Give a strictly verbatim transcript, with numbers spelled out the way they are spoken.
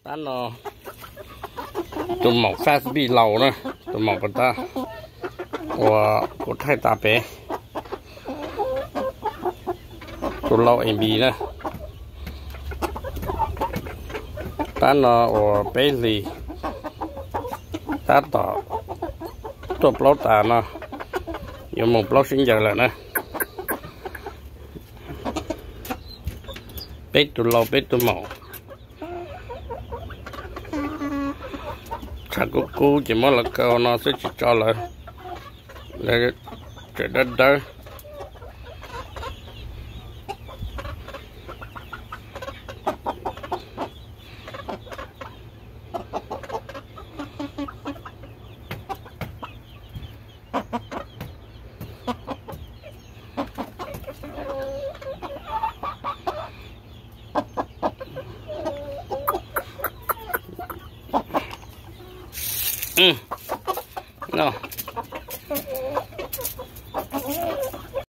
tan nó tụi mỏng phát bị lầu nữa tụi mỏng của ta của của thay ta bé tụi lầu em bị nữa tan nó của bé gì ta tỏ tụi lâu ta nó dùng một lâu sinh giờ là nữa bé tụi lâu bé tụi mỏng thằng cô cô chỉ muốn là câu nó sẽ chỉ cho là là cái đất đó ừ, no.